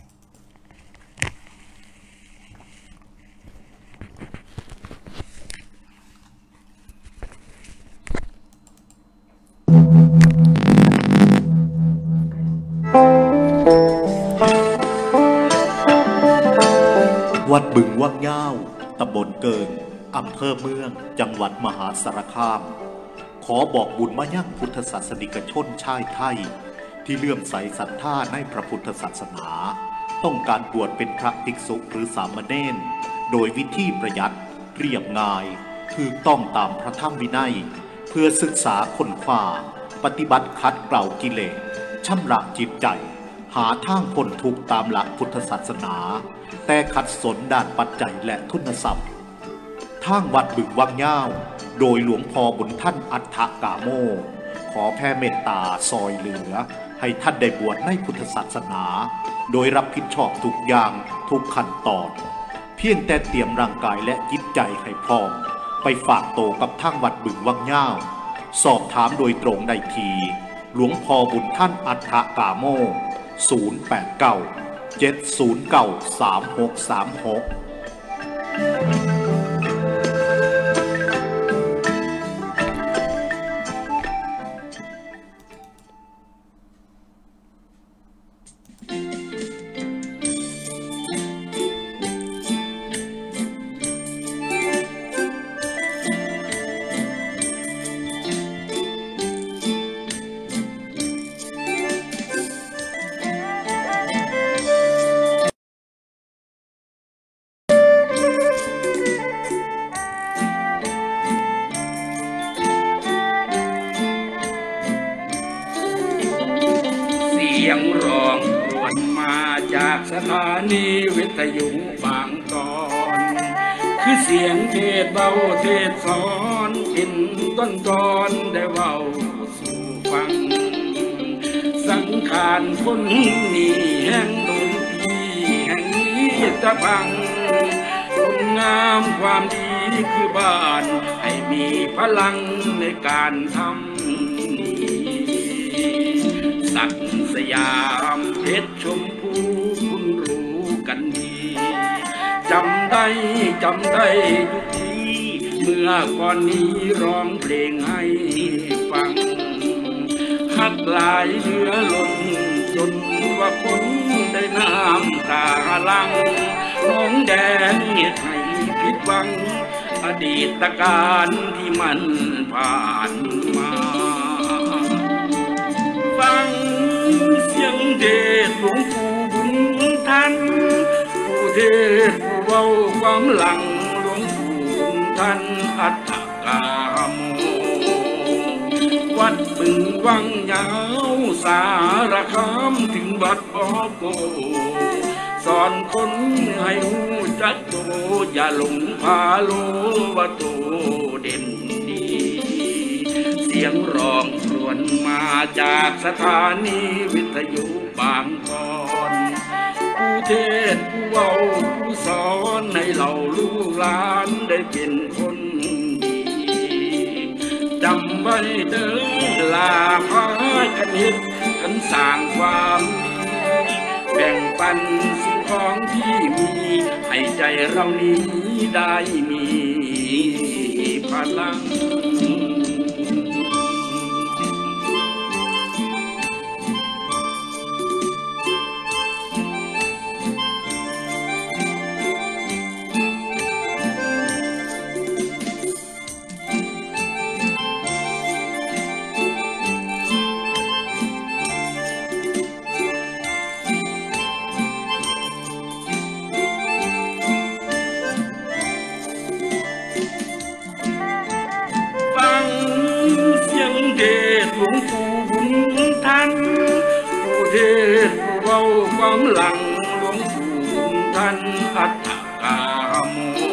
วัดบึงวังย่าวตำบลเกิงอำเภอเมืองจังหวัดมหาสารคามขขอบอกบุญมายังพุทธศาสนิกชนชายไทยที่เลื่อมใสศรัทธาในพระพุทธศาสนาต้องการบวชเป็นพระภิกษุหรือสามเณรโดยวิธีประหยัดเรียบง่ายคือต้องตามพระธรรมวินัยเพื่อศึกษาค้นคว้าปฏิบัติขัดเกลากิเลสชำระจิตใจหาทางพ้นทุกข์ตามหลักพุทธศาสนาแต่ขัดสนด้านปัจจัยและทุนทรัพย์ทางวัดบึงวังย่าวโดยหลวงพ่อบุญท่านอัฏฐกาโมขอแผ่เมตตาซอยเหลือให้ท่านได้บวชในพุทธศาสนาโดยรับผิดชอบทุกอย่างทุกขั้นตอนเพียงแต่เตรียมร่างกายและจิตใจให้พร้อมไปฝากโตกับทางวัดบึงวังย่าวสอบถามโดยตรงได้ที่หลวงพ่อบุญท่านอัฏฐกาโมศูนย์ แปด เก้า เจ็ด ศูนย์ เก้า สาม หก สาม หกเสียงร้องรวนมาจากสถานีวิทยุบางตอนคือเสียงเทศเบาเทศสอนเป็นต้นตอนได้เบาสู่ฟังสังขารคนนี้แห่งดนตรีแห่งนี้ตะพังคุณงามความดีคือบ้านให้มีพลังในการทำศักดิ์สยามเพชรชมพูคุณรู้กันดีจำได้จำได้ทุกทีเมื่อก่อนนี้ร้องเพลงให้ฟังฮักหลายเหลือล้นจนว่าคนได้น้ำตาลังน้องแดงเหตุให้ผิดหวังอดีตการที่มันผ่านมาฟังเสียงเดชหลวงปู่บุญท่านผู้เทศผู้เว้าความหลังหลวงปู่บุญท่านอัฏฐกาโมวัดบึงวังยาวสารคามถึงวัดปอโกสอนคนให้รู้จักโตอย่าหลงพาโลว่าโตเด่นดีเสียงร้องรวนมาจากสถานีวิทยุบางกอนผู้เทศผู้เว้าผู้สอนให้เราลูกหลานได้เป็นคนดีจำไว้เด้อลาพากันเฮ็ดกันสร้างความดีแบ่งปันสิ่งของที่มีให้ใจเรานี้ได้มีพลังเดชหลวงปู่บุญท่านผู้เทศผู้เว้าความหลังหลวงปู่บุญท่านอัฏฐกาโม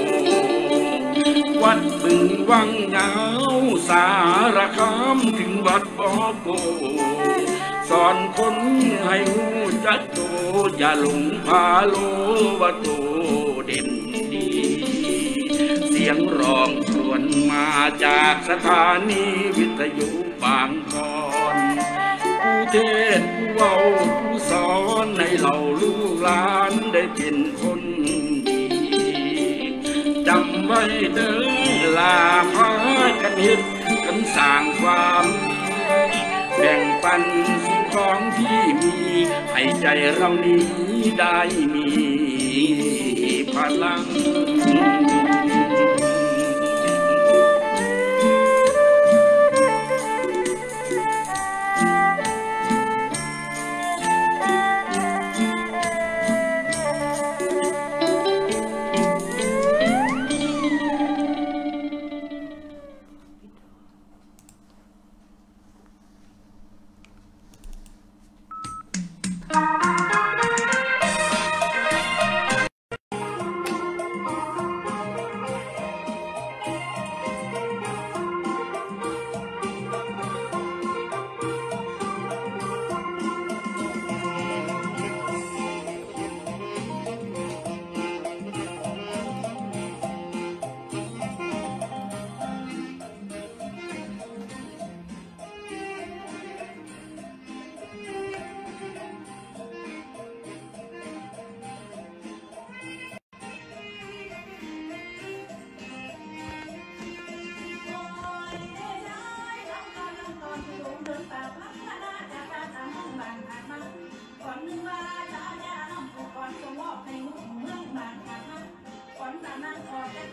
วัดบึงวังยาวสารคามถึงวัดปอโกสอนคนให้รู้จักโตอย่าหลงพาโลว่าโตเด่นดีเสียงร้องรวนมาจากสถานีวิทยุบางกอนผู้เทศผู้เว้าผู้สอนให้เราลูกหลานได้เป็นคนดีจำไว้เด้อลาพากันเฮ็ดกันสร้างความดีแบ่งปันสิ่งของที่มีให้ใจเรานี้ได้มีพลังเ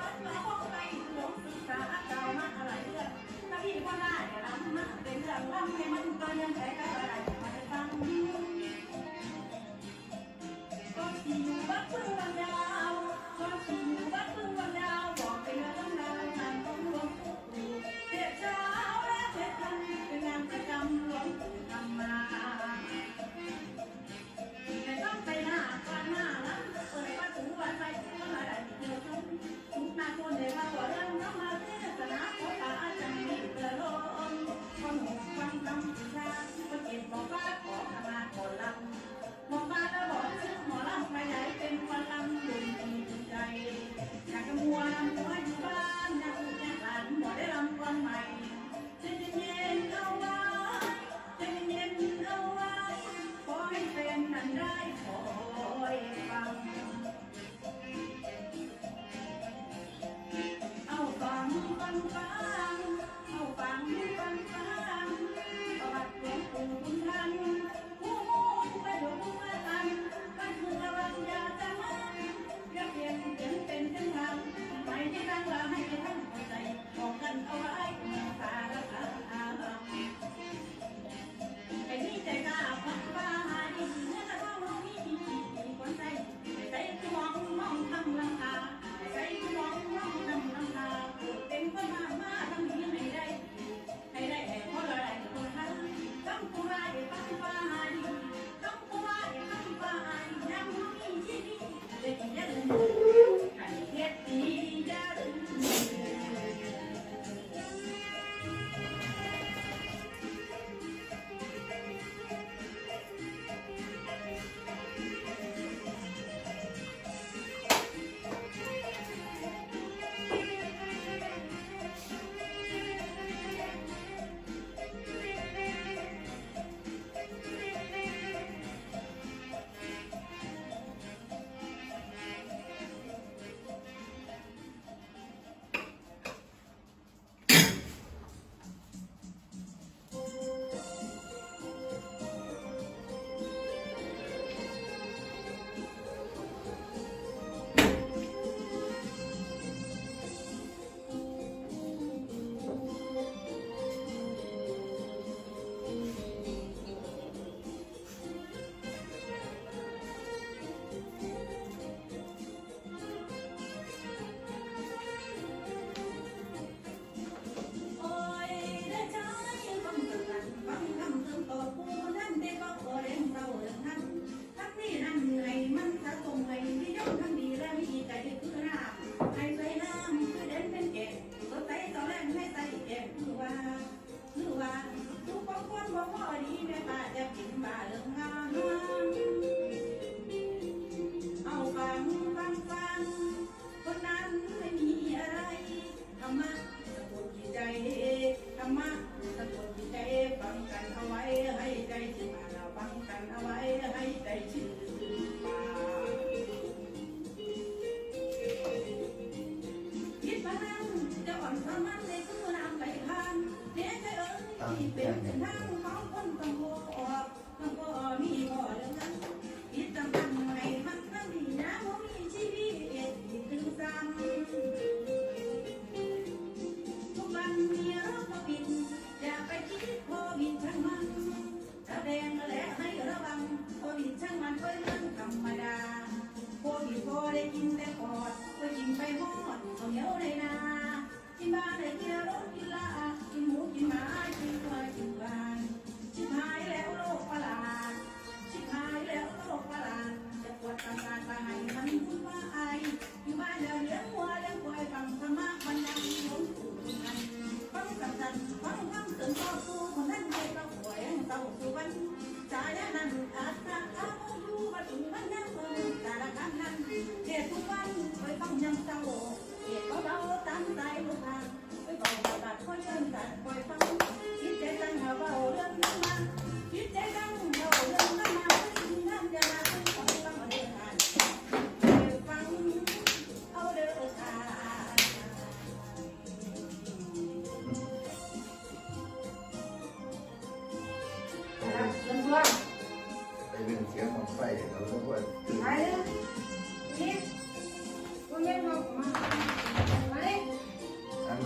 ไปดึงเสียงของไฟเราต้องว่าไปเลยนี่คุณเล่นบอกมา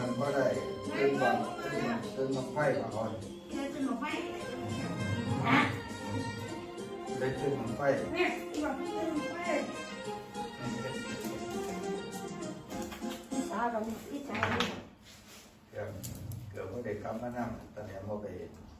มันก็ได้ตื่นก่อนตื่นมาไฟก่อนตื่นมาไฟได้ตื่นมาไฟเนี่ยตื่นมาไฟตาเราไม่ใช่เกือบเกือบไม่ได้กลับมานั่งตอนนี้โมไป